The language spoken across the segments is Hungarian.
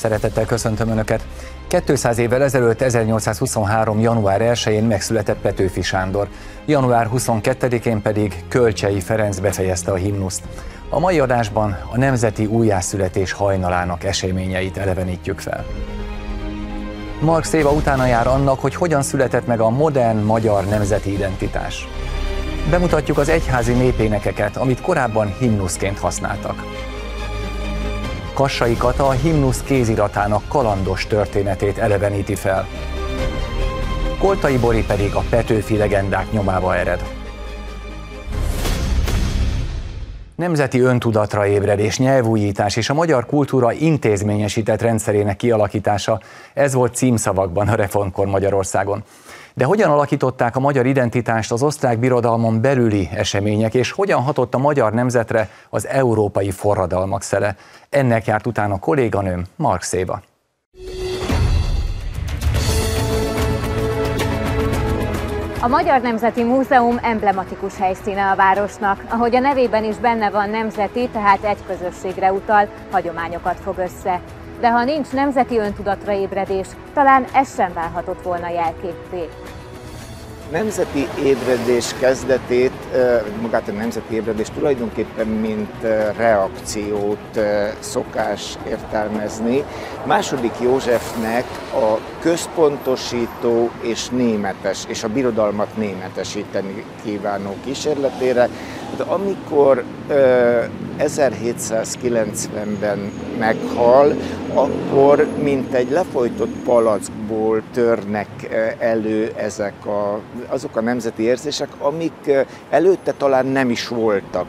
Szeretettel köszöntöm Önöket! 200 évvel ezelőtt, 1823. január 1-én megszületett Petőfi Sándor. Január 22-én pedig Kölcsey Ferenc befejezte a himnuszt. A mai adásban a nemzeti újjászületés hajnalának eseményeit elevenítjük fel. Marx Éva utána jár annak, hogy hogyan született meg a modern magyar nemzeti identitás. Bemutatjuk az egyházi népénekeket, amit korábban himnuszként használtak. Kassai Kata a himnusz kéziratának kalandos történetét eleveníti fel. Koltai Bori pedig a Petőfi legendák nyomába ered. Nemzeti öntudatra ébredés, nyelvújítás és a magyar kultúra intézményesített rendszerének kialakítása, ez volt címszavakban a reformkor Magyarországon. De hogyan alakították a magyar identitást az osztrák birodalmon belüli események, és hogyan hatott a magyar nemzetre az európai forradalmak szele? Ennek járt utána kolléganőm, Marx Éva. A Magyar Nemzeti Múzeum emblematikus helyszíne a városnak. Ahogy a nevében is benne van nemzeti, tehát egy közösségre utal, hagyományokat fog össze. De ha nincs nemzeti öntudatra ébredés, talán ez sem válhatott volna jelképpé. Nemzeti ébredés kezdetét, magát a nemzeti ébredés tulajdonképpen mint reakciót szokás értelmezni. II. Józsefnek a központosító és németes, és a birodalmat németesíteni kívánó kísérletére, de amikor 1790-ben meghal, akkor mint egy lefolytott palackból törnek elő azok a nemzeti érzések, amik előtte talán nem is voltak.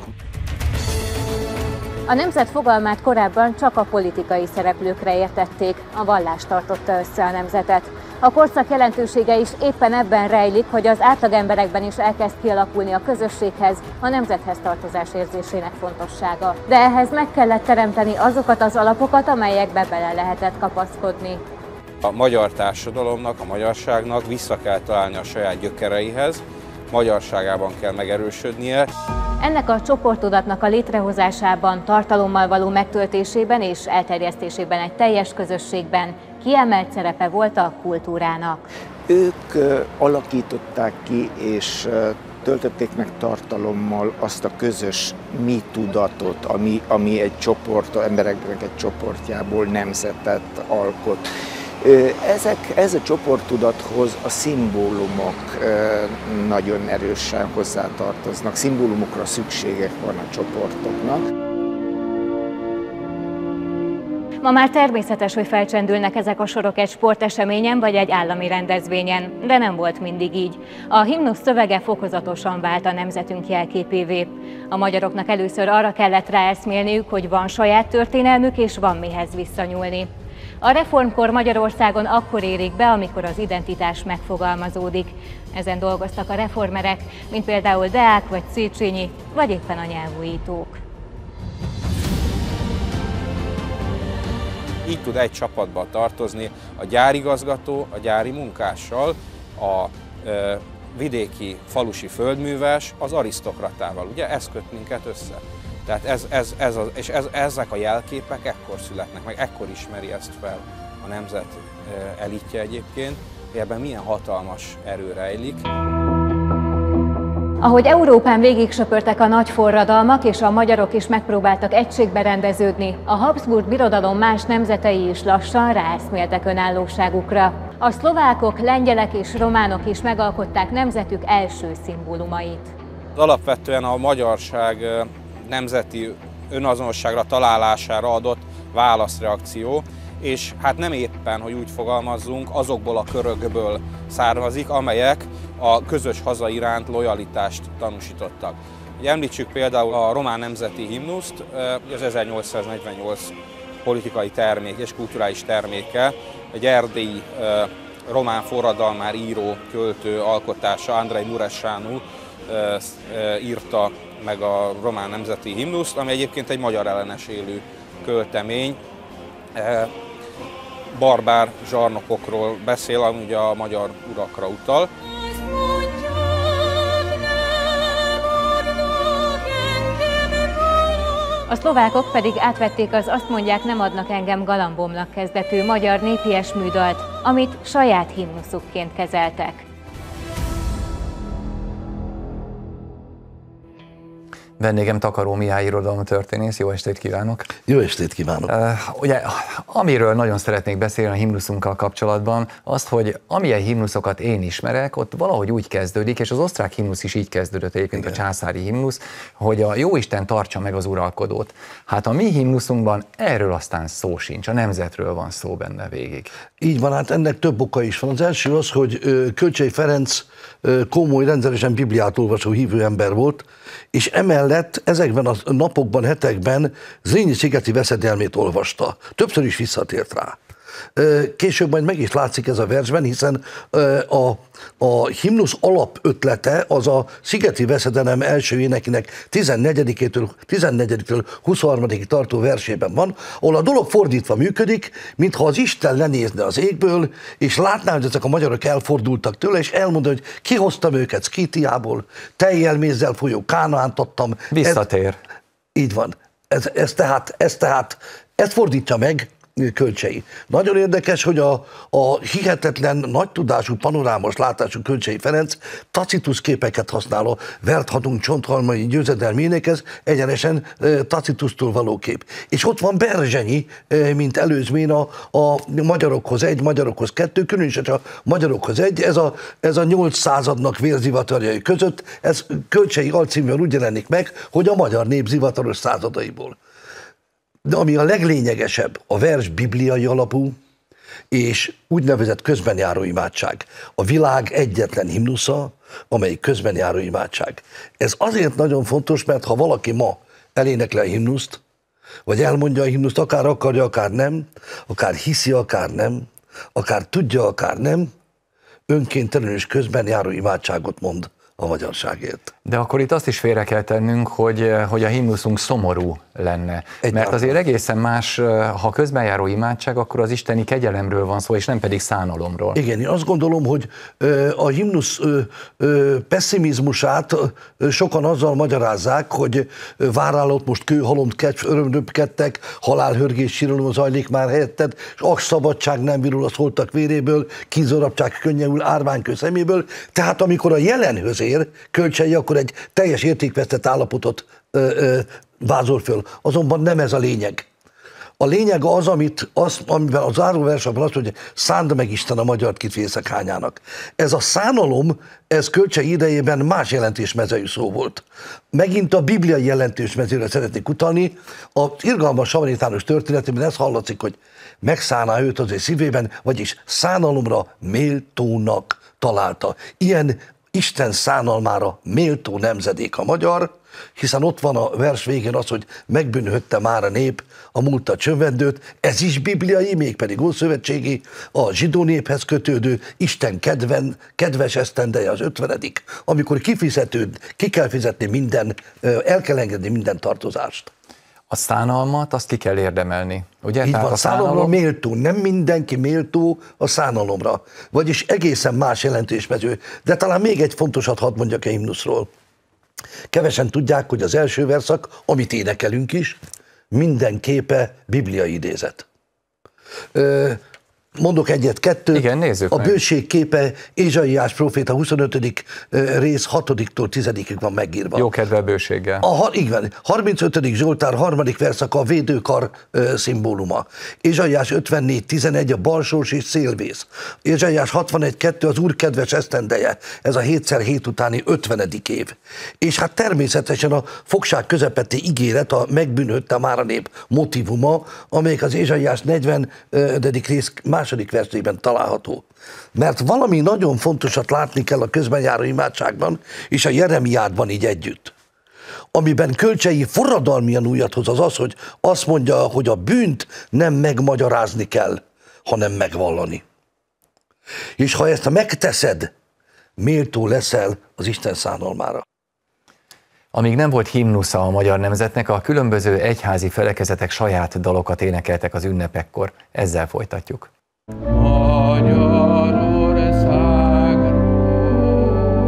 A nemzet fogalmát korábban csak a politikai szereplőkre értették, a vallás tartotta össze a nemzetet. A korszak jelentősége is éppen ebben rejlik, hogy az átlagemberekben is elkezd kialakulni a közösséghez, a nemzethez tartozás érzésének fontossága. De ehhez meg kellett teremteni azokat az alapokat, amelyekbe bele lehetett kapaszkodni. A magyar társadalomnak, a magyarságnak vissza kell találni a saját gyökereihez, magyarságában kell megerősödnie. Ennek a csoporttudatnak a létrehozásában, tartalommal való megtöltésében és elterjesztésében egy teljes közösségben kiemelt szerepe volt a kultúrának. Ők alakították ki és töltötték meg tartalommal azt a közös mi tudatot, ami egy csoport, embereknek egy csoportjából nemzetet alkot. Ez a csoporttudathoz a szimbólumok nagyon erősen hozzátartoznak. Szimbólumokra szükségek van a csoportoknak. Ma már természetes, hogy felcsendülnek ezek a sorok egy sporteseményen vagy egy állami rendezvényen, de nem volt mindig így. A himnusz szövege fokozatosan vált a nemzetünk jelképévé. A magyaroknak először arra kellett ráeszmélniük, hogy van saját történelmük és van mihez visszanyúlni. A reformkor Magyarországon akkor érik be, amikor az identitás megfogalmazódik. Ezen dolgoztak a reformerek, mint például Deák vagy Széchenyi, vagy éppen a nyelvújítók. Így tud egy csapatba tartozni a gyárigazgató, a gyári munkással, a vidéki falusi földműves az arisztokratával. Ugye ez köt minket össze. Tehát ezek a jelképek ekkor születnek, meg ekkor ismeri ezt fel a nemzet elitje egyébként, hogy ebben milyen hatalmas erő rejlik. Ahogy Európán végig söpörtek a nagy forradalmak, és a magyarok is megpróbáltak egységbe rendeződni, a Habsburg birodalom más nemzetei is lassan ráeszméltek önállóságukra. A szlovákok, lengyelek és románok is megalkották nemzetük első szimbólumait. Alapvetően a magyarság nemzeti önazonosságra találására adott válaszreakció, és hát nem éppen, hogy úgy fogalmazzunk, azokból a körökből származik, amelyek a közös haza iránt lojalitást tanúsítottak. Említsük például a román nemzeti himnuszt, az 1848 politikai termék és kulturális terméke, egy erdélyi román forradalmár író, költő alkotása, Andrei Mureșanu írta meg a román nemzeti himnuszt, ami egyébként egy magyar ellenes élő költemény. Barbár zsarnokokról beszél, ami ugye a magyar urakra utal. A szlovákok pedig átvették az Azt mondják, nem adnak engem galambomnak kezdetű magyar népies műdalt, amit saját himnuszukként kezeltek. Vendégem Takaró Mihály irodalomtörténész, jó estét kívánok! Jó estét kívánok! Ugye, amiről nagyon szeretnék beszélni a himnuszunkkal kapcsolatban, azt, hogy amilyen himnuszokat én ismerek, ott valahogy úgy kezdődik, és az osztrák himnusz is így kezdődött egyébként, igen, a császári himnusz, hogy a Jóisten tartsa meg az uralkodót. Hát a mi himnuszunkban erről aztán szó sincs, a nemzetről van szó benne végig. Így van, hát ennek több oka is van. Az első az, hogy Kölcsey Ferenc komoly, rendszeresen Bibliát olvasó hívő ember volt, és emellett ezekben a napokban, hetekben Zrínyi-szigeti veszedelmét olvasta. Többször is visszatért rá. Később majd meg is látszik ez a versben, hiszen a himnusz alapötlete az a szigeti veszedelem első énekének 14-től 23-ig tartó versében van, ahol a dolog fordítva működik, mintha az Isten lenézne az égből, és látná, hogy ezek a magyarok elfordultak tőle, és elmondja, hogy kihoztam őket Szkítiából, tejjel, mézzel folyó Kánaánt adtam. Visszatér. Így van. Ezt fordítja meg Kölcsey. Nagyon érdekes, hogy a hihetetlen, nagy tudású, panorámos látású Kölcsey Ferenc Tacitus képeket használ, a vert hadunk csonthalmai győzedelmi énekez, egyenesen Tacitustól való kép. És ott van Berzsenyi, mint előzmény a magyarokhoz egy, magyarokhoz kettő, különösen a magyarokhoz egy, ez a 8 századnak vérzivatarjai között, ez Kölcsey alcímmel úgy jelenik meg, hogy a magyar nép zivataros századaiból. De ami a leglényegesebb, a vers bibliai alapú és úgynevezett közbenjáró imádság. A világ egyetlen himnusza, amelyik közbenjáró imádság. Ez azért nagyon fontos, mert ha valaki ma elénekli a himnuszt, vagy elmondja a himnuszt, akár akarja, akár nem, akár hiszi, akár nem, akár tudja, akár nem, önkéntelenül és közbenjáró imádságot mond a magyarságért. De akkor itt azt is félre kell tennünk, hogy a himnuszunk szomorú lenne. Mert azért egészen más, ha közbenjáró imádság, akkor az isteni kegyelemről van szó, és nem pedig szánalomról. Igen, én azt gondolom, hogy a himnusz pessimizmusát sokan azzal magyarázzák, hogy várálott most kő, halom, kedv, öröm röpkedtek, halálhörgés, síralom zajlik már helyetted, és szabadság nem virul a szóltak véréből, kínzorabság könnyelül árványkő szeméből. Tehát amikor a jelenhöz ér Kölcsey, akkor egy teljes értékvesztett állapotot vázol föl. Azonban nem ez a lényeg. A lényeg az, amiben az záróversben az, hogy szánd meg Isten a magyart kit vészek-hányának. Ez a szánalom, ez Kölcsey idejében más jelentésmezejű szó volt. Megint a bibliai jelentésmezőre szeretnék utalni. Az irgalmas samaritánus történetében ez hallatszik, hogy megszánná őt az ő szívében, vagyis szánalomra méltónak találta. Ilyen Isten szánalmára méltó nemzedék a magyar, hiszen ott van a vers végén az, hogy megbűnhötte már a nép a múlta csövendőt, ez is bibliai, mégpedig ószövetségi, a zsidó néphez kötődő Isten kedves esztendeje az 50., amikor ki kell fizetni minden, el kell engedni minden tartozást. A szánalmat, azt ki kell érdemelni, ugye? Így van, a szánalomra méltó, nem mindenki méltó a szánalomra, vagyis egészen más jelentésmező. De talán még egy fontosat hadd mondjak a himnuszról. Kevesen tudják, hogy az első verszak, amit énekelünk is, minden képe bibliai idézet. Mondok egyet-kettőt. Igen, nézzük a meg. bőség képe Ézsaiás próféta 25. rész 6-tól 10-ig van megírva. Jó kedvel bőséggel. Igen, 35. Zsoltár 3. verszaka a védőkar szimbóluma. Ézsaiás 54.11 a balsós és szélvész. Ézsaiás 61.2 az Úr kedves esztendeje, ez a 7x7 utáni 50. év. És hát természetesen a fogság közepeti ígéret, a megbűnhötte már a nép motivuma, amelyik az Ézsaiás 40. rész második versében található. Mert valami nagyon fontosat látni kell a közbenjáró imádságban, és a Jeremiádban így együtt. Amiben Kölcsey forradalmian újat hoz, az az, hogy azt mondja, hogy a bűnt nem megmagyarázni kell, hanem megvallani. És ha ezt megteszed, méltó leszel az Isten szánalmára. Amíg nem volt himnusza a magyar nemzetnek, a különböző egyházi felekezetek saját dalokat énekeltek az ünnepekkor. Ezzel folytatjuk.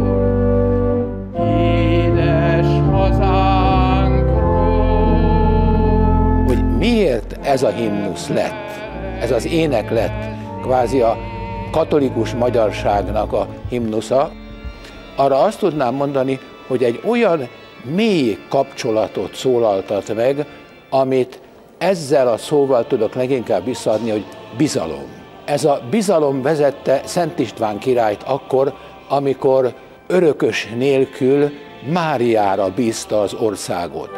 Édes hazánkról, ez a himnusz lett, ez az ének lett kvázi a katolikus magyarságnak a himnusza, arra azt tudnám mondani, hogy egy olyan mély kapcsolatot szólaltat meg, amit ezzel a szóval tudok leginkább visszaadni, hogy bizalom. Ez a bizalom vezette Szent István királyt akkor, amikor örökös nélkül Máriára bízta az országot.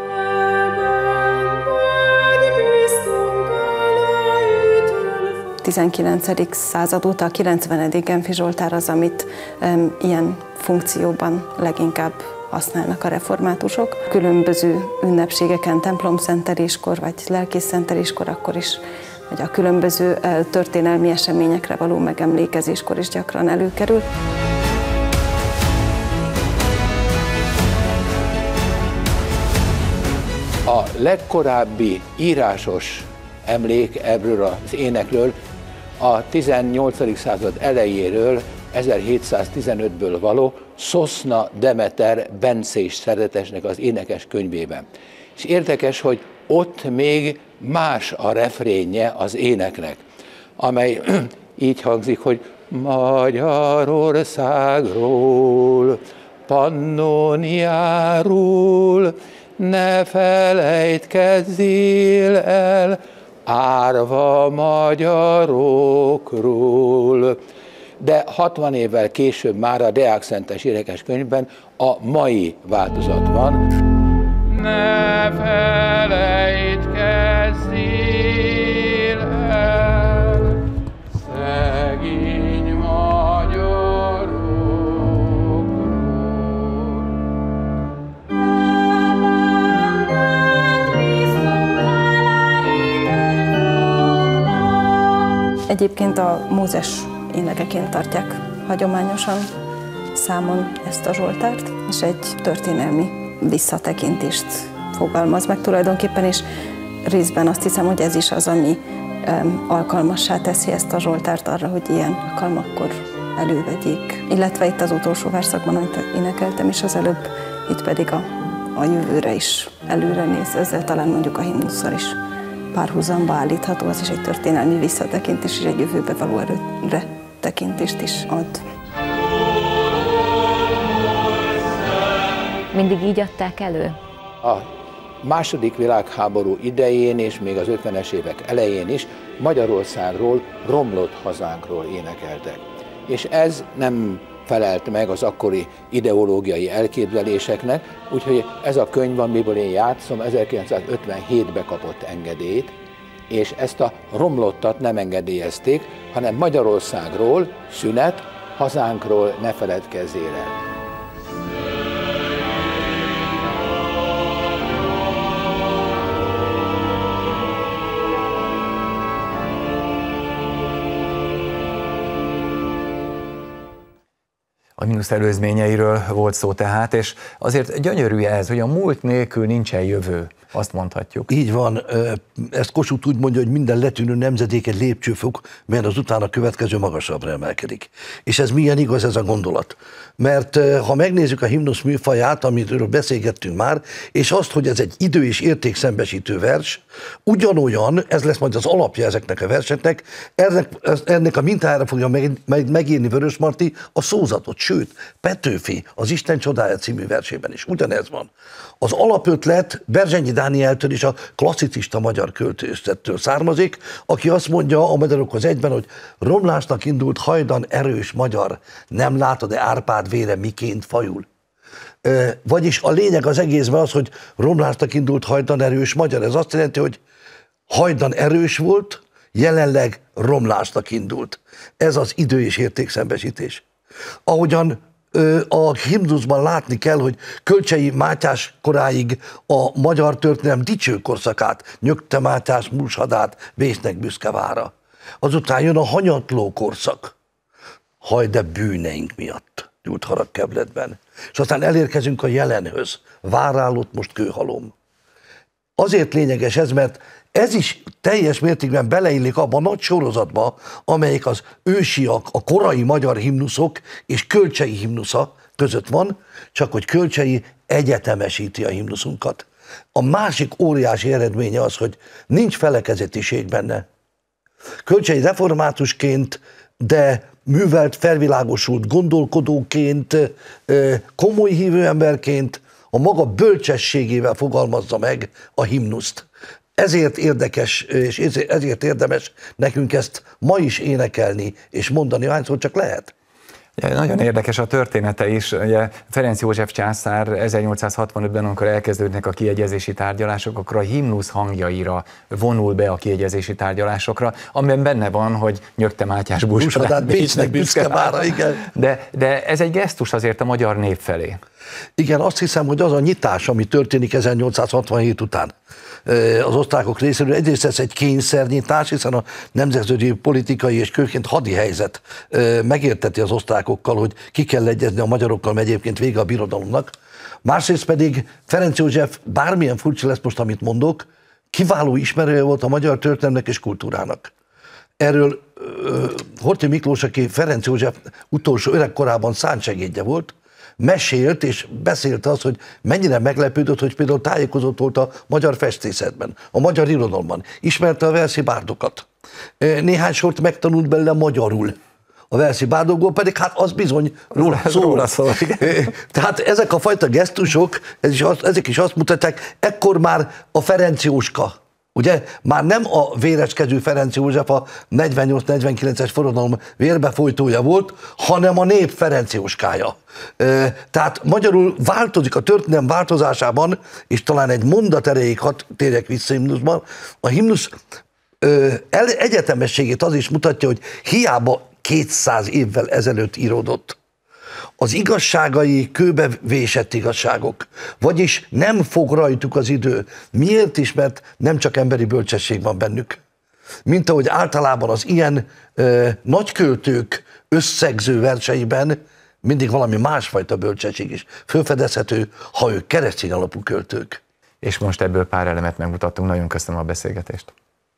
A 19. század óta a 90. Genfi Zsoltár az, amit ilyen funkcióban leginkább használnak a reformátusok. Különböző ünnepségeken, templomszenteléskor vagy lelkészszenteléskor, akkor is, vagy a különböző történelmi eseményekre való megemlékezéskor is gyakran előkerül. A legkorábbi írásos emlék ebből az énekről a 18. század elejéről, 1715-ből való Szoszna Demeter bencés szerzetesnek az énekes könyvében. És érdekes, hogy ott még más a refrénje az éneknek, amely így hangzik, hogy Magyarországról, Pannoniáról, ne felejtkezzél el, árva magyarokról. De 60 évvel később már a Deák-szentes énekes könyvben a mai változat van. Ne felejtkezzél el, szegény magyarokról. Egyébként a Mózes énekeként tartják hagyományosan számon ezt a Zsoltárt, és egy történelmi visszatekintést fogalmaz meg tulajdonképpen, és részben azt hiszem, hogy ez is az, ami alkalmassá teszi ezt a Zsoltárt arra, hogy ilyen alkalmakkor elővegyék. Illetve itt az utolsó verszakban, amit énekeltem is az előbb, itt pedig a jövőre is előre néz, ezzel talán mondjuk a himnusszal is párhuzamba állítható, az is egy történelmi visszatekintés, és egy jövőbe való előre tekintést is ad. Mindig így adták elő? A második világháború idején és még az 50-es évek elején is Magyarországról, romlott hazánkról énekeltek. És ez nem felelt meg az akkori ideológiai elképzeléseknek, úgyhogy ez a könyv, amiből én játszom, 1957-ben kapott engedélyt, és ezt a romlottat nem engedélyezték, hanem Magyarországról, szünet, hazánkról ne feledkezzél el. A himnusz előzményeiről volt szó tehát, és azért gyönyörű ez, hogy a múlt nélkül nincsen jövő, azt mondhatjuk. Így van, ezt Kossuth úgy mondja, hogy minden letűnő nemzedék egy lépcsőfok, mert az utána következő magasabbra emelkedik. És ez milyen igaz ez a gondolat? Mert ha megnézzük a himnusz műfaját, amiről beszélgettünk már, és azt, hogy ez egy idő- és értékszembesítő vers, ugyanolyan, ez lesz majd az alapja ezeknek a verseknek, ennek a mintájára fogja megírni Vörösmarty a szózatot, sőt, Petőfi az Isten csodája című versében is ugyanez van. Az alapötlet Berzsenyi Dánieltől és a klasszicista magyar költőzettől származik, aki azt mondja a Magyarokhoz egyben, hogy romlásnak indult hajdan erős magyar, nem látod-e Árpád vére miként fajul? Vagyis a lényeg az egészben az, hogy romlásnak indult hajdan erős magyar. Ez azt jelenti, hogy hajdan erős volt, jelenleg romlásnak indult. Ez az idő- és értékszembesítés. Ahogyan a himnuszban látni kell, hogy Kölcsey Mátyás koráig a magyar történelem dicső korszakát, Nyögte Mátyás múlsadát, vésznek büszke vára. Azután jön a hanyatló korszak, haj de bűneink miatt gyújt harag Kebledben. És aztán elérkezünk a jelenhöz, várálott most kőhalom. Azért lényeges ez, mert ez is teljes mértékben beleillik abba a nagy sorozatba, amelyik az ősiak, a korai magyar himnuszok és Kölcsey himnusza között van, csak hogy Kölcsey egyetemesíti a himnuszunkat. A másik óriási eredménye az, hogy nincs felekezetiség benne. Kölcsei reformátusként, de művelt, felvilágosult gondolkodóként, komoly hívőemberként a maga bölcsességével fogalmazza meg a himnuszt. Ezért érdekes, és ezért érdemes nekünk ezt ma is énekelni és mondani, hányszor csak lehet. Ja, nagyon érdekes a története is. Ugye Ferenc József császár 1865-ben, amikor elkezdődnek a kiegyezési tárgyalások, akkor a himnusz hangjaira vonul be a kiegyezési tárgyalásokra, amiben benne van, hogy nyögte Mátyás búcsúdát Bécsnek büszke vára, igen. De ez egy gesztus azért a magyar nép felé. Igen, azt hiszem, hogy az a nyitás, ami történik 1867 után az osztrákok részéről, egyrészt ez egy kényszernyitás, hiszen a nemzetközi politikai és főként hadi helyzet megérteti az osztrákokkal, hogy ki kell egyezni a magyarokkal, mert egyébként vége a birodalomnak. Másrészt pedig Ferenc József, bármilyen furcsa lesz most, amit mondok, kiváló ismerője volt a magyar történelmnek és kultúrának. Erről Horthy Miklós, aki Ferenc József utolsó öregkorában szántsegédje volt, mesélt és beszélt az, hogy mennyire meglepődött, hogy például tájékozott volt a magyar festészetben, a magyar irodalomban. Ismerte a verszi bárdokat. Néhány sort megtanult belőle magyarul. A verszi bárdokból pedig hát az bizony róla szól. Tehát ezek a fajta gesztusok, ezek is azt mutatják, ekkor már a Ferenc Jóska, ugye, már nem a véreskező Ferenc József a 48-49-es forradalom vérbefolytója volt, hanem a nép Ferenc Jóskája. Tehát magyarul változik a történelem változásában, és talán egy mondat erejéig hadd térjek vissza a himnuszban. A himnusz egyetemességét az is mutatja, hogy hiába 200 évvel ezelőtt íródott. Az igazságai kőbevésett igazságok, vagyis nem fog rajtuk az idő. Miért is? Mert nem csak emberi bölcsesség van bennük. Mint ahogy általában az ilyen nagyköltők összegző verseiben mindig valami másfajta bölcsesség is felfedezhető, ha ők keresztény alapú költők. És most ebből pár elemet megmutattunk. Nagyon köszönöm a beszélgetést.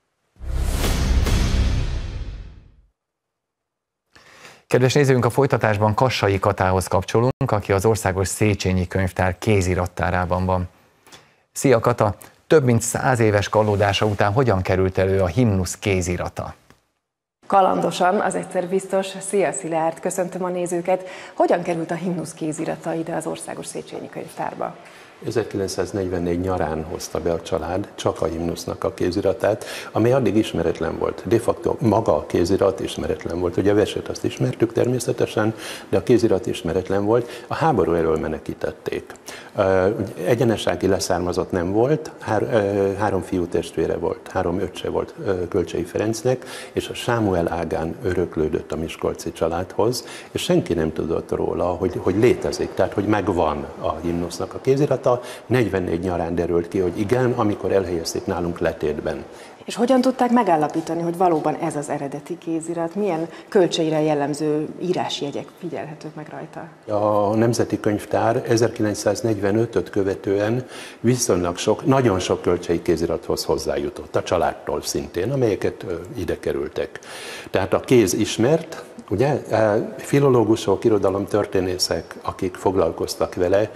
Kedves nézőink, a folytatásban Kassai Katához kapcsolunk, aki az Országos Széchenyi Könyvtár kézirattárában van. Szia Kata! Több mint 100 éves kallódása után hogyan került elő a himnusz kézirata? Kalandosan, az egyszer biztos. Szia Szilárd, köszöntöm a nézőket. Hogyan került a himnusz kézirata ide az Országos Széchenyi Könyvtárba? 1944 nyarán hozta be a család csak a himnusznak a kéziratát, ami addig ismeretlen volt. De facto maga a kézirat ismeretlen volt. Ugye a verset azt ismertük természetesen, de a kézirat ismeretlen volt. A háború elől menekítették. Egyenesági leszármazott nem volt, 3 fiú testvére volt, 3 öccse volt Kölcsei Ferencnek, és a Sámuel ágán öröklődött a miskolci családhoz, és senki nem tudott róla, hogy létezik, tehát hogy megvan a himnusznak a kézirata. 44 nyarán derült ki, hogy igen, amikor elhelyezték nálunk letétben. És hogyan tudták megállapítani, hogy valóban ez az eredeti kézirat? Milyen Kölcseire jellemző írásjegyek figyelhetők meg rajta? A Nemzeti Könyvtár 1945-öt követően viszonylag nagyon sok kölcsei kézirathoz hozzájutott, a családtól szintén, amelyeket ide kerültek. Tehát a kéz ismert, ugye, filológusok, irodalomtörténészek, akik foglalkoztak vele,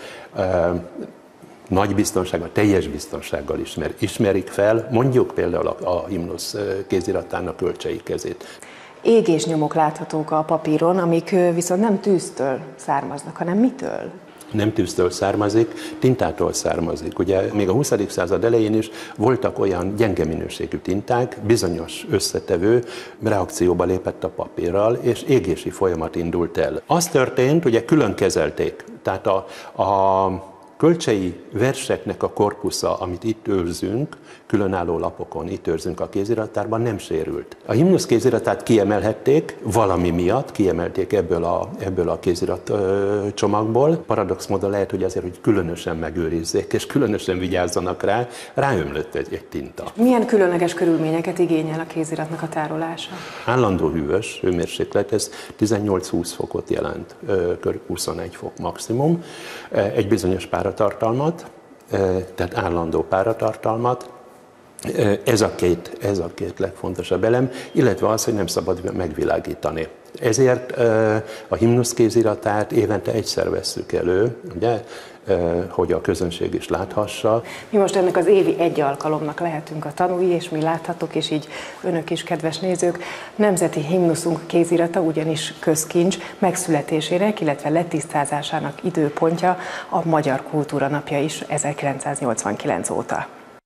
nagy biztonsággal, teljes biztonsággal ismerik fel, mondjuk például a himnusz kéziratának Kölcsei kezét. Égésnyomok láthatók a papíron, amik viszont nem tűztől származnak, hanem mitől? Nem tűztől származik, tintától származik. Ugye még a 20. század elején is voltak olyan gyenge minőségű tinták, bizonyos összetevő reakcióba lépett a papírral, és égési folyamat indult el. Az történt, ugye külön kezelték, tehát a kölcsei verseknek a korpusza, amit itt őrzünk, különálló lapokon itt őrzünk a kézirattárban, nem sérült. A himnusz kéziratát kiemelhették, valami miatt kiemelték ebből a kézirat csomagból. Paradox módon lehet, hogy azért, hogy különösen megőrizzék, és különösen vigyázzanak rá, ráömlött egy tinta. Milyen különleges körülményeket igényel a kéziratnak a tárolása? Állandó hűvös hőmérséklet, ez 18-20 fokot jelent, kb. 21 fok maximum, egy bizonyos páratartalmat, tehát állandó páratartalmat, Ez a két legfontosabb elem, illetve az, hogy nem szabad megvilágítani. Ezért a himnusz kéziratát évente egyszer vesszük elő, ugye, hogy a közönség is láthassa. Mi most ennek az évi egy alkalomnak lehetünk a tanúi, és mi láthatok, és így önök is, kedves nézők, nemzeti himnuszunk kézirata ugyanis közkincs megszületésének, illetve letisztázásának időpontja a Magyar Kultúra Napja is 1989 óta.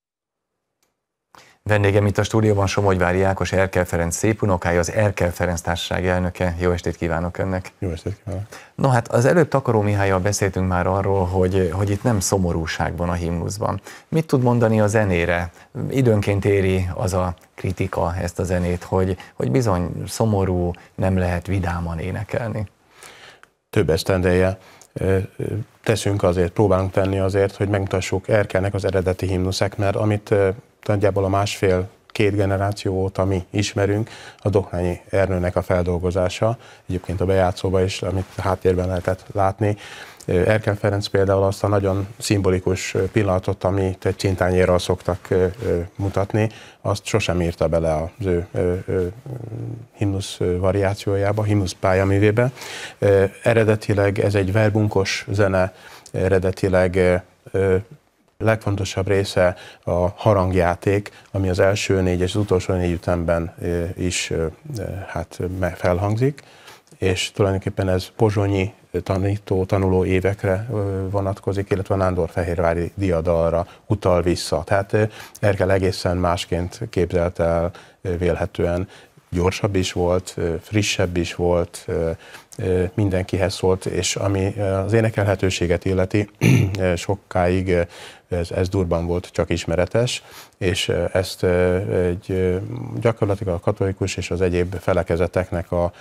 Vendégem itt a stúdióban Somogyvári Ákos, Erkel Ferenc szépunokája, az Erkel Ferenc Társaság elnöke. Jó estét kívánok önnek! Jó estét kívánok! No hát az előbb Takaró Mihállyal beszéltünk már arról, hogy itt nem szomorúság van a himnuszban. Mit tud mondani a zenére? Időnként éri az a kritika ezt a zenét, hogy bizony szomorú, nem lehet vidáman énekelni. Több esztendeje teszünk azért, próbálunk tenni azért, hogy megmutassuk Erkelnek az eredeti himnuszek, mert amit nagyjából a másfél-két generáció óta mi ismerünk, a Dohnányi Ernőnek a feldolgozása, egyébként a bejátszóban is, amit háttérben lehetett látni. Erkel Ferenc például azt a nagyon szimbolikus pillanatot, amit egy csintányérral szoktak mutatni, azt sosem írta bele az ő himnusz variációjába, himnusz pályaművébe. Eredetileg ez egy verbunkos zene, eredetileg legfontosabb része a harangjáték, ami az első négy és az utolsó négy ütemben is hát felhangzik, és tulajdonképpen ez pozsonyi tanuló évekre vonatkozik, illetve a Nándorfehérvári diadalra utal vissza. Tehát Erkel egészen másként képzelt el, vélhetően gyorsabb is volt, frissebb is volt, mindenkihez szólt, és ami az énekelhetőséget illeti, sokáig ez durban volt csak ismeretes, és ezt gyakorlatilag a katolikus és az egyéb felekezeteknek a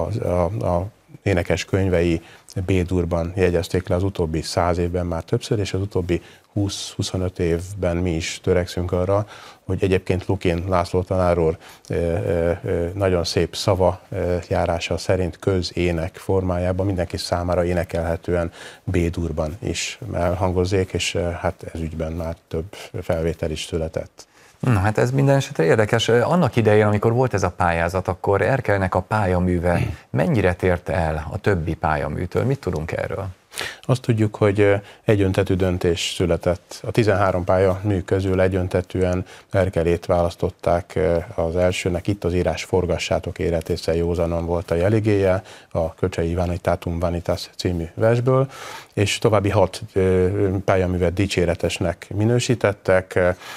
énekes könyvei B-durban jegyezték le az utóbbi 100 évben már többször, és az utóbbi 20-25 évben mi is törekszünk arra, hogy egyébként Lukin László tanár úr nagyon szép szava járása szerint közének formájában mindenki számára énekelhetően B-durban is elhangozzék, és hát ez ügyben már több felvétel is született. Na hát ez minden esetre érdekes. Annak idején, amikor volt ez a pályázat, akkor Erkelnek a pályaműve mennyire tért el a többi pályaműtől? Mit tudunk erről? Azt tudjuk, hogy egyöntetű döntés született. A 13 pályamű közül egyöntetűen Erkelét választották az elsőnek. Itt az írás forgassátok éretészen józanon volt a jeligéje, a Köcsei Vanitatum Vanitas című versből, és további 6 pályaművet dicséretesnek minősítettek.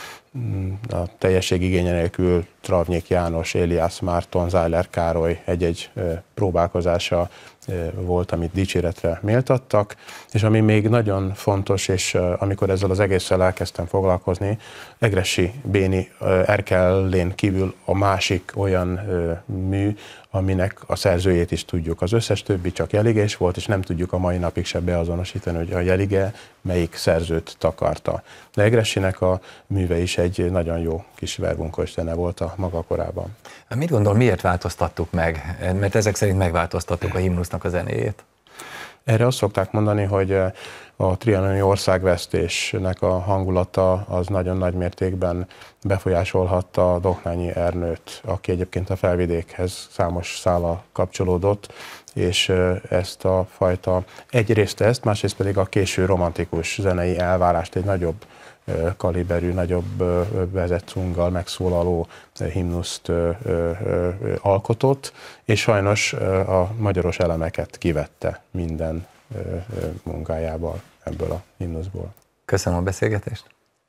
A teljesség igénye nélkül Travnyik János, Éliász Márton, Zájler Károly egy-egy próbálkozása volt, amit dicséretre méltattak, és ami még nagyon fontos, és amikor ezzel az egésszel elkezdtem foglalkozni, Egressy Béni Erkelén kívül a másik olyan mű, aminek a szerzőjét is tudjuk. Az összes többi csak jeligés volt, és nem tudjuk a mai napig se beazonosítani, hogy a jelige melyik szerzőt takarta. De Egressynek a műve is egy nagyon jó kis verbunkos zene volt a maga korában. Mit gondol, miért változtattuk meg? Mert ezek szerint megváltoztattuk a himnusznak a zenéjét. Erre azt szokták mondani, hogy a trianoni országvesztésnek a hangulata az nagyon nagy mértékben befolyásolhatta Dohnányi Ernőt, aki egyébként a Felvidékhez számos szállal kapcsolódott, és ezt a fajta, egyrészt ezt, másrészt pedig a késő romantikus zenei elvárást, egy nagyobb kaliberű, nagyobb vezetszunggal megszólaló himnuszt alkotott, és sajnos a magyaros elemeket kivette minden munkájából ebből a himnuszból. Köszönöm a beszélgetést!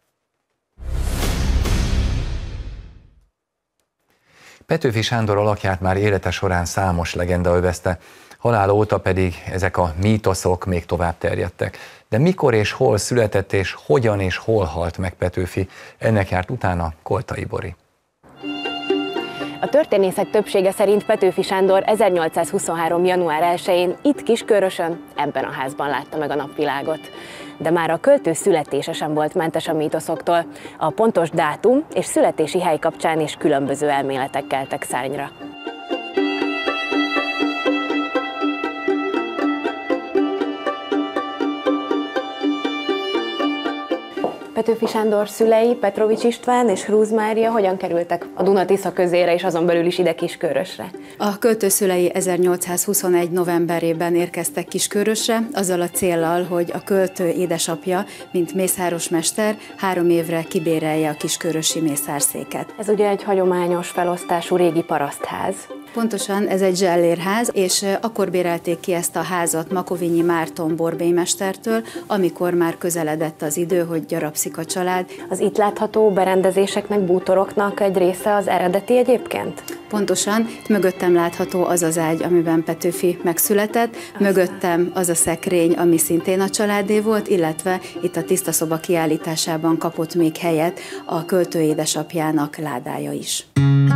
Petőfi Sándor alakját már élete során számos legenda övezte, halála óta pedig ezek a mítoszok még tovább terjedtek. De mikor és hol született és hogyan és hol halt meg Petőfi, ennek járt utána Koltai Bori. A történészek többsége szerint Petőfi Sándor 1823. január 1-én itt Kiskörösön, ebben a házban látta meg a napvilágot. De már a költő születése sem volt mentes a mítoszoktól. A pontos dátum és születési hely kapcsán is különböző elméletek keltek szárnyra. Petőfi Sándor szülei, Petrovics István és Hrúz Mária hogyan kerültek a Duna-Tisza közére és azon belül is ide Kiskörösre? A költő szülei 1821. novemberében érkeztek Kiskörösre, azzal a céllal, hogy a költő édesapja, mint mészárosmester 3 évre kibérelje a kiskörösi mészárszéket. Ez ugye egy hagyományos felosztású régi parasztház. Pontosan, ez egy zsellérház, és akkor bérelték ki ezt a házat Makovényi Márton borbélymestertől, amikor már közeledett az idő, hogy gyarapszik a család. Az itt látható berendezéseknek, bútoroknak egy része az eredeti egyébként? Pontosan, mögöttem látható az az ágy, amiben Petőfi megszületett, mögöttem az a szekrény, ami szintén a családé volt, illetve itt a tisztaszoba kiállításában kapott még helyet a költő édesapjának ládája is.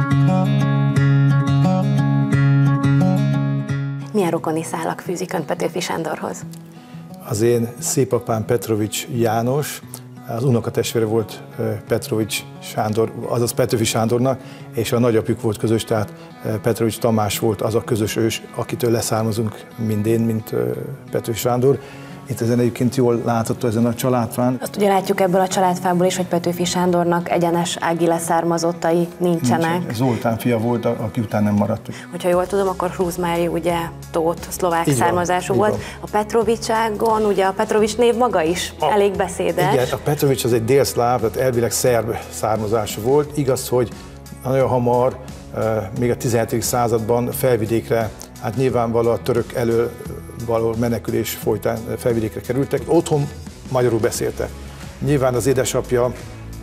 Milyen rokoni szálak fűzik Önt Petőfi Sándorhoz? Az én szépapám Petrovics János, az unokatestvére volt Petrovics Sándor, azaz Petőfi Sándornak, és a nagyapjuk volt közös, tehát Petrovics Tamás volt az a közös ős, akitől leszármazunk mind én, mint Petőfi Sándor. Itt ezen egyébként jól látható ezen a családfán. Azt ugye látjuk ebből a családfából is, hogy Petőfi Sándornak egyenes ági leszármazottai nincsenek. Zoltán fia volt, aki után nem maradt. Hogyha jól tudom, akkor Hrúz Mária ugye tót, szlovák származású volt. A Petrovicságon ugye a Petrovics név maga is elég beszédes. Igen, a Petrovics az egy délszláv, tehát elvileg szerb származású volt. Igaz, hogy nagyon hamar, még a 17. században felvidékre, hát nyilvánvalóan a török elől való menekülés folytán felvidékre kerültek. Otthon magyarul beszéltek. Nyilván az édesapja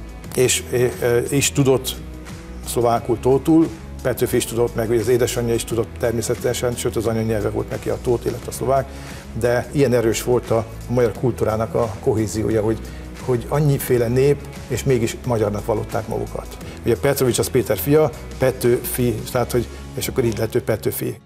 is tudott szlovákul, tótul, Petőfi is tudott, meg az édesanyja is tudott természetesen, sőt az anyanyelve volt neki a tót, illetve a szlovák, de ilyen erős volt a magyar kultúrának a kohéziója, hogy annyiféle nép, és mégis magyarnak vallották magukat. Ugye Petrovics az Péter fia, Petőfi, tehát hogy, és akkor így lett ő Petőfi.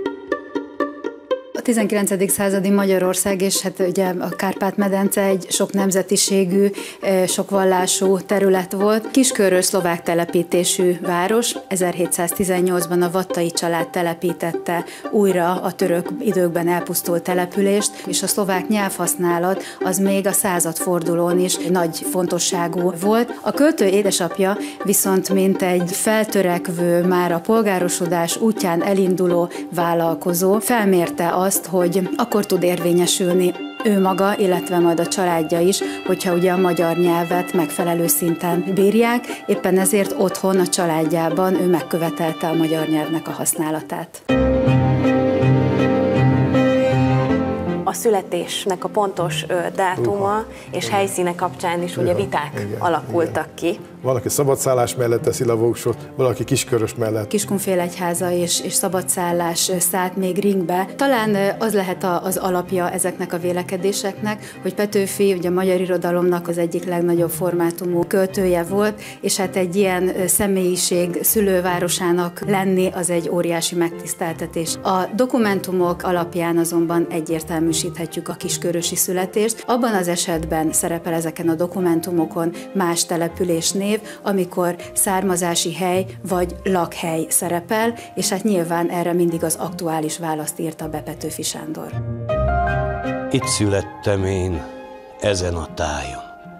A 19. századi Magyarország és hát ugye a Kárpát-medence egy sok nemzetiségű, sok vallású terület volt. Kiskörös szlovák telepítésű város. 1718-ban a Vattai család telepítette újra a török időkben elpusztult települést, és a szlovák nyelvhasználat az még a századfordulón is nagy fontosságú volt. A költő édesapja viszont mint egy feltörekvő, már a polgárosodás útján elinduló vállalkozó felmérte azt, hogy akkor tud érvényesülni ő maga, illetve majd a családja is, hogyha ugye a magyar nyelvet megfelelő szinten bírják, éppen ezért otthon a családjában ő megkövetelte a magyar nyelvnek a használatát. A születésnek a pontos dátuma és helyszíne kapcsán is ugye viták alakultak ki. Valaki szabadszállás mellett teszi le a voksot, valaki Kiskörös mellett. Kiskunfélegyháza és szabadszállás szállt még ringbe. Talán az lehet az alapja ezeknek a vélekedéseknek, hogy Petőfi ugye a magyar irodalomnak az egyik legnagyobb formátumú költője volt, és hát egy ilyen személyiség szülővárosának lenni az egy óriási megtiszteltetés. A dokumentumok alapján azonban egyértelműsíthetjük a kiskörösi születést. Abban az esetben szerepel ezeken a dokumentumokon más településnév, amikor származási hely vagy lakhely szerepel, és hát nyilván erre mindig az aktuális választ írta be Petőfi Sándor. Itt születtem én, ezen a tájon,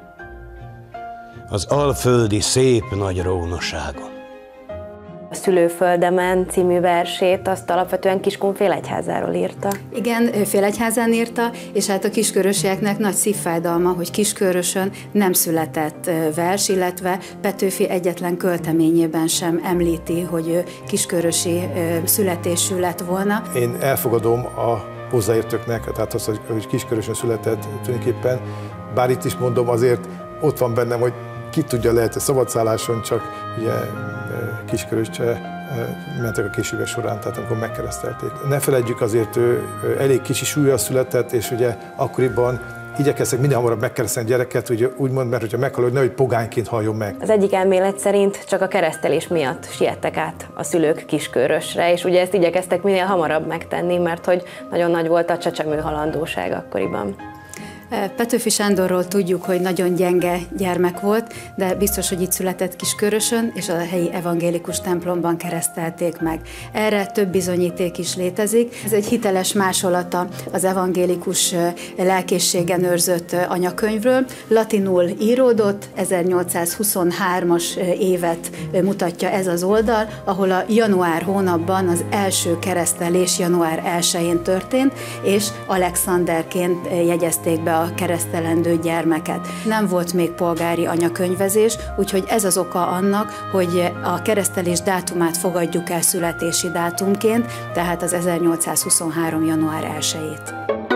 az alföldi szép nagy rónoságon. A Szülőföldemen című versét azt alapvetően Kiskunfélegyházáról írta. Igen, Félegyházán írta, és hát a kiskörösieknek nagy szívfájdalma, hogy Kiskörösön nem született vers, illetve Petőfi egyetlen költeményében sem említi, hogy ő kiskörösi születésű lett volna. Én elfogadom a hozzáértőknek, tehát az, hogy Kiskörösön született tulajdonképpen, bár itt is mondom, azért ott van bennem, hogy ki tudja, lehet szabadszálláson, csak ugye Kiskörösre mentek a később során, tehát amikor megkeresztelték. Ne feledjük, azért ő elég kicsi súllyal született, és ugye akkoriban igyekeztek minél hamarabb megkeresztelni a gyereket, ugye úgymond, mert hogyha meghal, hogy nehogy pogányként haljon meg. Az egyik elmélet szerint csak a keresztelés miatt siettek át a szülők Kiskörösre, és ugye ezt igyekeztek minél hamarabb megtenni, mert hogy nagyon nagy volt a csecsemő halandóság akkoriban. Petőfi Sándorról tudjuk, hogy nagyon gyenge gyermek volt, de biztos, hogy itt született Kiskörösön, és a helyi evangélikus templomban keresztelték meg. Erre több bizonyíték is létezik. Ez egy hiteles másolata az evangélikus lelkészségen őrzött anyakönyvről. Latinul íródott, 1823-as évet mutatja ez az oldal, ahol a január hónapban az első keresztelés január 1-én történt, és Alexanderként jegyezték be a keresztelendő gyermeket. Nem volt még polgári anyakönyvezés, úgyhogy ez az oka annak, hogy a keresztelés dátumát fogadjuk el születési dátumként, tehát az 1823. január 1-ét.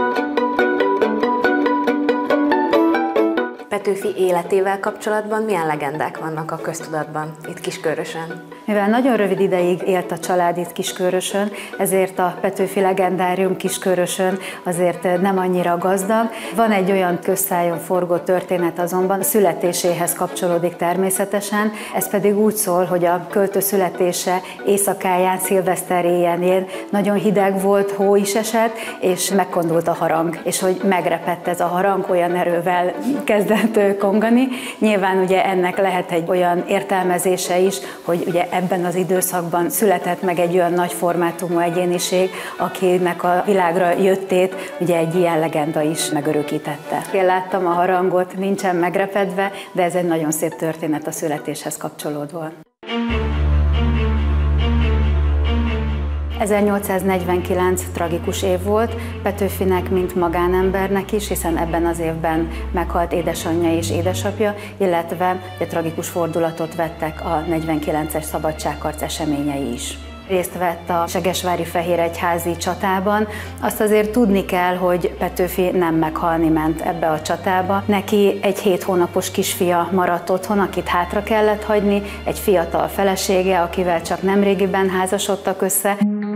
Petőfi életével kapcsolatban milyen legendák vannak a köztudatban itt Kiskörösön? Mivel nagyon rövid ideig élt a család itt Kiskörösön, ezért a Petőfi legendárium Kiskörösön azért nem annyira gazdag. Van egy olyan közszájon forgó történet azonban, a születéséhez kapcsolódik természetesen, ez pedig úgy szól, hogy a költő születése éjszakáján, szilveszter éjjel nagyon hideg volt, hó is esett, és megkondult a harang, és hogy megrepett ez a harang, olyan erővel kezdett kongani. Nyilván ugye ennek lehet egy olyan értelmezése is, hogy ugye ebben az időszakban született meg egy olyan nagy formátumú egyéniség, akinek a világra jöttét ugye egy ilyen legenda is megörökítette. Én láttam a harangot, nincsen megrepedve, de ez egy nagyon szép történet a születéshez kapcsolódva. 1849 tragikus év volt Petőfinek, mint magánembernek is, hiszen ebben az évben meghalt édesanyja és édesapja, illetve egy tragikus fordulatot vettek a 49-es szabadságharc eseményei is. Részt vett a segesvári fehéregyházi csatában. Azt azért tudni kell, hogy Petőfi nem meghalni ment ebbe a csatába. Neki egy 7 hónapos kisfia maradt otthon, akit hátra kellett hagyni, egy fiatal felesége, akivel csak nemrégiben házasodtak össze.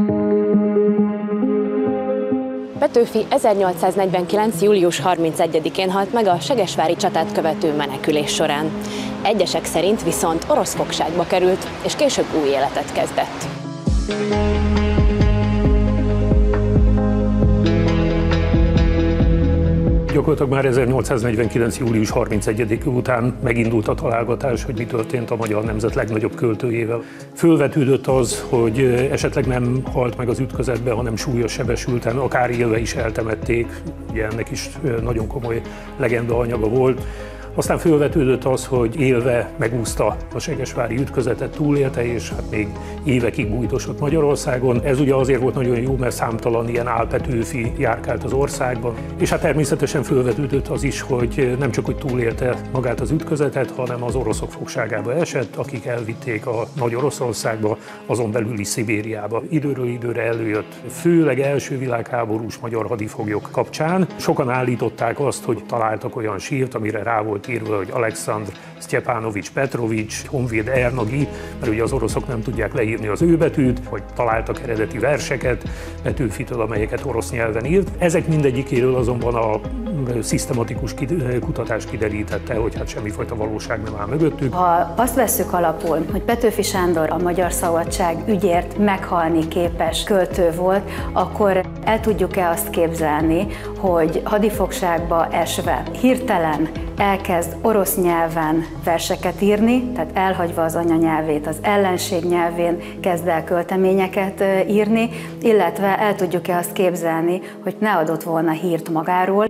Petőfi 1849. július 31-én halt meg a segesvári csatát követő menekülés során. Egyesek szerint viszont orosz fogságba került, és később új életet kezdett. Gyakorlatilag már 1849. július 31 után megindult a találgatás, hogy mi történt a magyar nemzet legnagyobb költőjével. Fölvetődött az, hogy esetleg nem halt meg az ütközetbe, hanem súlyos sebesülten, akár élve is eltemették. Ugye ennek is nagyon komoly legenda anyaga volt. Aztán fölvetődött az, hogy élve megúszta a segesvári ütközetet, túlélte, és hát még évekig bújtosott Magyarországon. Ez ugye azért volt nagyon jó, mert számtalan ilyen álpetőfi járkált az országban. És hát természetesen fölvetődött az is, hogy nem csak hogy túlélte magát az ütközetet, hanem az oroszok fogságába esett, akik elvitték a Nagy Oroszországba, azon belüli Szibériába. Időről időre előjött, főleg első világháborús magyar hadifoglyok kapcsán. Sokan állították azt, hogy találtak olyan sírt, amire rá volt írva, hogy Alexandr Sztyepánovics Petrovics, Honvéd Ernagi, mert ugye az oroszok nem tudják leírni az ő betűt, hogy találtak eredeti verseket Petőfitől, amelyeket orosz nyelven írt. Ezek mindegyikéről azonban a szisztematikus kutatás kiderítette, hogy hát semmifajta valóság nem áll mögöttük. Ha azt vesszük alapul, hogy Petőfi Sándor a magyar szabadság ügyért meghalni képes költő volt, akkor el tudjuk-e azt képzelni, hogy hadifogságba esve hirtelen elkezd orosz nyelven verseket írni, tehát elhagyva az anyanyelvét, az ellenség nyelvén kezd el költeményeket írni, illetve el tudjuk-e azt képzelni, hogy ne adott volna hírt magáról.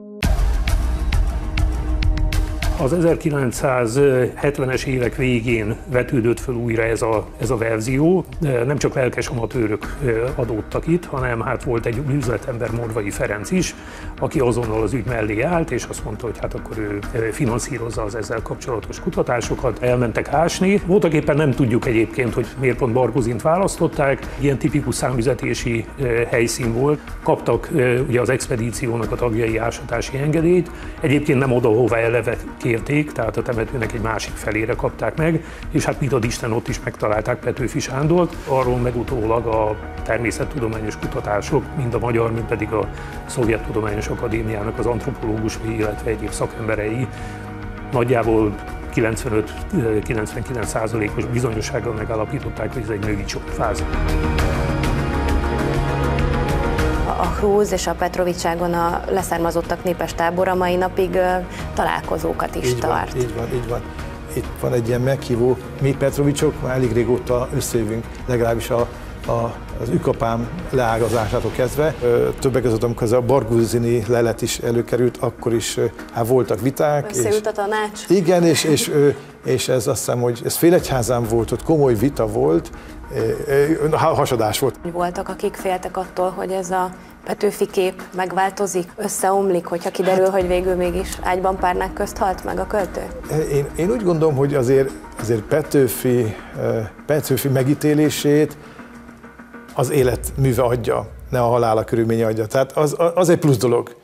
Az 1970-es évek végén vetődött föl újra ez a verzió. Nem csak lelkes amatőrök adódtak itt, hanem hát volt egy üzletember, Morvai Ferenc is, aki azonnal az ügy mellé állt, és azt mondta, hogy hát akkor ő finanszírozza az ezzel kapcsolatos kutatásokat. Elmentek ásni. Voltak éppen nem tudjuk egyébként, hogy miért pont Bargozint választották. Ilyen tipikus számüzetési helyszín volt. Kaptak ugye az expedíciónak a tagjai ásatási engedélyt. Egyébként nem oda, hova eleve kérték, tehát a temetőnek egy másik felére kapták meg, és hát mit ad Isten, ott is megtalálták Petőfi Sándort. Arról megutólag a természettudományos kutatások, mind a magyar, mind pedig a Szovjet Tudományos Akadémiának az antropológusai, illetve egyéb szakemberei nagyjából 95-99%-os bizonyossággal megállapították, hogy ez egy női csontfázis. A Cruz és a Petrovicságon a leszármazottak népes tábora mai napig találkozókat is tart. Így van. Itt van egy ilyen meghívó, mi Petrovicsok már elég régóta összejövünk, legalábbis az ükapám leágazásától kezdve. Többek között, amikor ez a Barguzini lelet is előkerült, akkor is voltak viták. Összeült a tanács? Igen, és ez azt hiszem, hogy ez Félegyházán volt, ott komoly vita volt, hasadás volt. Voltak, akik féltek attól, hogy ez a Petőfi kép megváltozik, összeomlik, hogyha kiderül, hogy végül mégis ágyban párnák közt halt meg a költő? Én úgy gondolom, hogy azért Petőfi megítélését az életműve adja, ne a halála körülménye adja. Tehát az egy plusz dolog.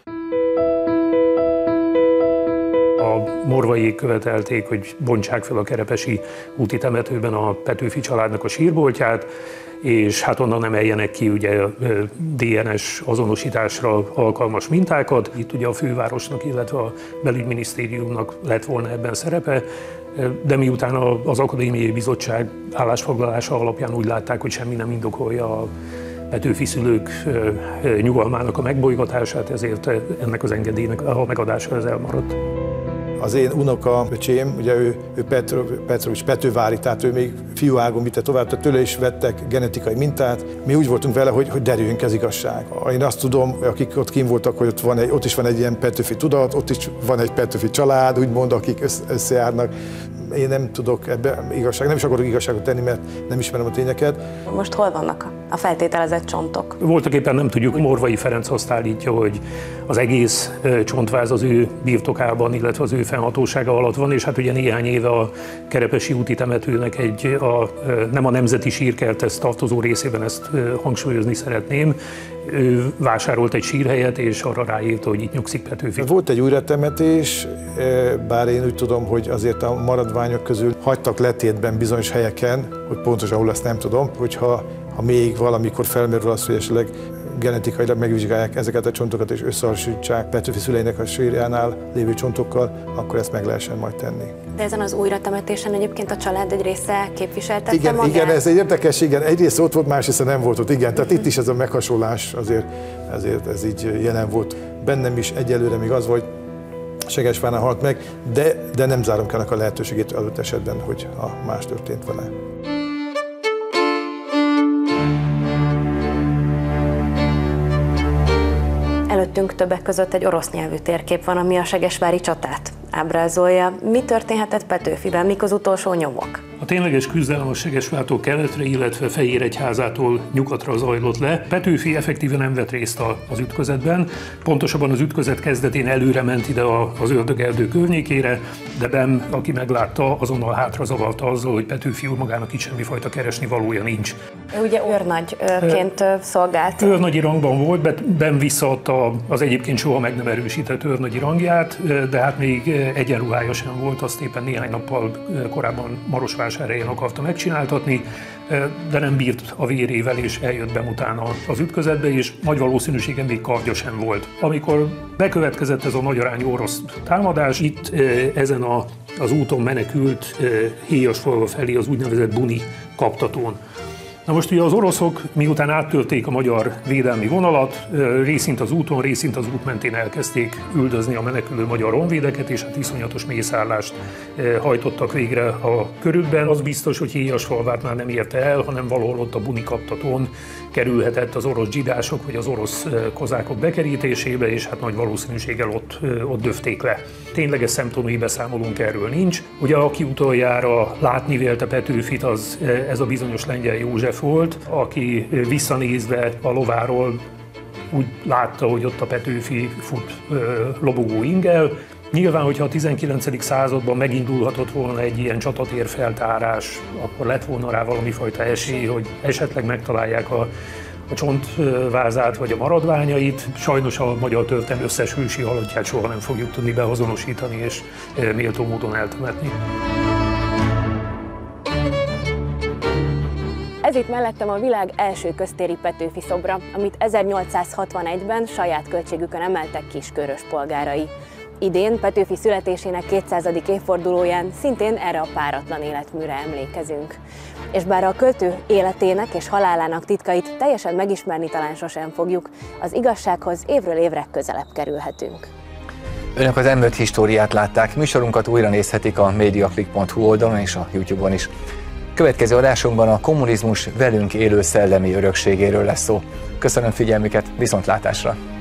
A morvaiék követelték, hogy bontsák fel a Kerepesi úti temetőben a Petőfi családnak a sírboltját, és hát onnan emeljenek ki ugye DNS azonosításra alkalmas mintákat. Itt ugye a fővárosnak, illetve a belügyminisztériumnak lett volna ebben szerepe, de miután az Akadémiai Bizottság állásfoglalása alapján úgy látták, hogy semmi nem indokolja a Petőfi szülők nyugalmának a megbolygatását, ezért ennek az engedélynek a megadása ez elmaradt. Az én unokaöcsém, ugye ő Petrovics Petővári, tehát ő még fiúágon vitte tovább, tehát tőle is vettek genetikai mintát. Mi úgy voltunk vele, hogy derüljünk ez igazság. Én azt tudom, akik ott kint voltak, hogy ott is van egy ilyen Petőfi tudat, ott is van egy Petőfi család, úgymond, akik összejárnak. Én nem tudok ebbe nem is akarok igazságot tenni, mert nem ismerem a tényeket. Most hol vannak a feltételezett csontok? Voltak éppen nem tudjuk, Morvai Ferenc azt állítja, hogy az egész csontváz az ő birtokában, illetve az ő fennhatósága alatt van, és hát ugye néhány éve a Kerepesi úti temetőnek nem a Nemzeti Sírkerthez tartozó részében, ezt hangsúlyozni szeretném, ő vásárolt egy sírhelyet, és arra ráírta, hogy itt nyugszik Petőfi. Volt egy újratemetés, bár én úgy tudom, hogy azért a maradványok közül hagytak letétben bizonyos helyeken, hogy pontosan ahol azt nem tudom, hogyha még valamikor felmerül az, hogy esetleg genetikailag megvizsgálják ezeket a csontokat és összehasonlítsák Petőfi szüleinek a sírjánál lévő csontokkal, akkor ezt meg lehessen majd tenni. De ezen az újratemetésen egyébként a család egy része képviseltette magát? Igen, ez egy érdekes, igen. Egyrészt ott volt, másrészt nem volt ott, igen. Tehát itt is ez a meghasonlás azért ez így jelen volt. Bennem is egyelőre még az, hogy Segesvárnál halt meg, de nem zárom ki annak a lehetőségét adott esetben, hogy ha más történt vele. Előttünk többek között egy orosz nyelvű térkép van, ami a segesvári csatát ábrázolja. Mi történhetett Petőfiben, mik az utolsó nyomok? A tényleges küzdelem a Segesvártól keletre, illetve Fejéregyházától nyugatra zajlott le. Petőfi effektíven nem vett részt az ütközetben, pontosabban az ütközet kezdetén előre ment ide az ördögerdő környékére, de Bem, aki meglátta, azonnal hátra zavarta azzal, hogy Petőfi úr magának itt semmifajta keresni valója nincs. Ő ugye őrnagyként szolgált. Őrnagyi rangban volt, Bem visszaadta az egyébként soha meg nem erősített őrnagyi rangját, de hát még egyenruhája sem volt, azt éppen néhány nappal korábban Marosvásárhelyen akarta megcsináltatni, de nem bírt a vérével, és eljött Bem utána az ütközetbe, és nagy valószínűséggel még kardja sem volt. Amikor bekövetkezett ez a nagyarányú orosz támadás, itt ezen az úton menekült Héjasfalva felé az úgynevezett Buni kaptatón. Na most ugye az oroszok, miután áttörték a magyar védelmi vonalat, részint az úton, részint az út mentén elkezdték üldözni a menekülő magyar honvédeket, és hát iszonyatos mészárlást hajtottak végre a körükben. Az biztos, hogy Héjasfalvát már nem érte el, hanem valahol ott a Buni kaptatón kerülhetett az orosz dzsidások vagy az orosz kozákok bekerítésébe, és hát nagy valószínűséggel ott döfték le. Tényleges szemtanúi beszámolónk erről nincs. Ugye aki utoljára látni vélte Petőfit, az ez a bizonyos Lengyel József volt, aki visszanézve a lováról úgy látta, hogy ott a Petőfi fut lobogó inggel. Nyilván, hogyha a 19. században megindulhatott volna egy ilyen csatatérfeltárás, akkor lett volna rá valami fajta esély, hogy esetleg megtalálják a csontvázát vagy a maradványait. Sajnos a magyar történelem összes hősi halottját soha nem fogjuk tudni beazonosítani és méltó módon eltemetni. Ez itt mellettem a világ első köztéri Petőfi szobra, amit 1861-ben saját költségükön emeltek Kiskörös polgárai. Idén Petőfi születésének 200. évfordulóján szintén erre a páratlan életműre emlékezünk. És bár a költő életének és halálának titkait teljesen megismerni talán sosem fogjuk, az igazsághoz évről évre közelebb kerülhetünk. Önök az M5 Históriát látták, műsorunkat újra nézhetik a mediaclick.hu oldalon és a YouTube-on is. Következő adásunkban a kommunizmus velünk élő szellemi örökségéről lesz szó. Köszönöm figyelmüket, viszontlátásra!